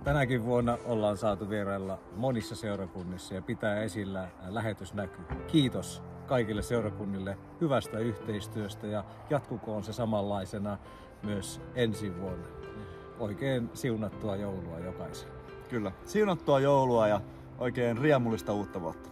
Tänäkin vuonna ollaan saatu vierailla monissa seurakunnissa ja pitää esillä lähetysnäky. Kiitos kaikille seurakunnille hyvästä yhteistyöstä ja jatkukoon se samanlaisena myös ensi vuonna. Oikein siunattua joulua jokaiselle. Kyllä, siunattua joulua ja oikein riemullista uutta vuotta.